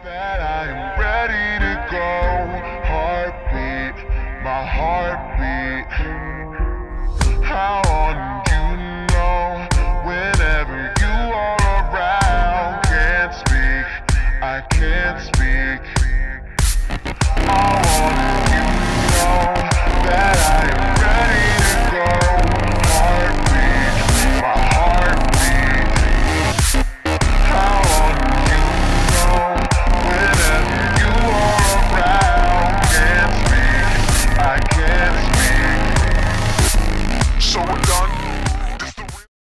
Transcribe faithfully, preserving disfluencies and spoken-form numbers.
that I am ready to go. Heartbeat, my heartbeat. How on you know whenever you are around. Can't speak, I can't speak.